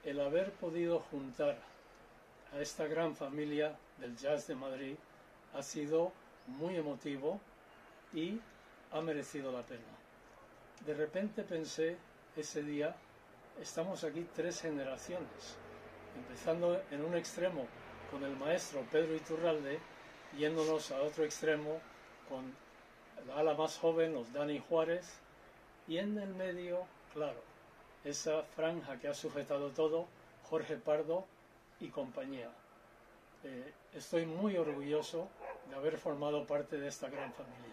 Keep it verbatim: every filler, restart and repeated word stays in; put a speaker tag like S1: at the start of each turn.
S1: el haber podido juntar a esta gran familia del jazz de Madrid ha sido muy emotivo y ha merecido la pena. De repente pensé ese día, estamos aquí tres generaciones, empezando en un extremo con el maestro Pedro Iturralde, yéndonos a otro extremo con la ala más joven, los Dani Juárez, y en el medio, claro, esa franja que ha sujetado todo, Jorge Pardo y compañía. Eh, estoy muy orgulloso de haber formado parte de esta gran familia.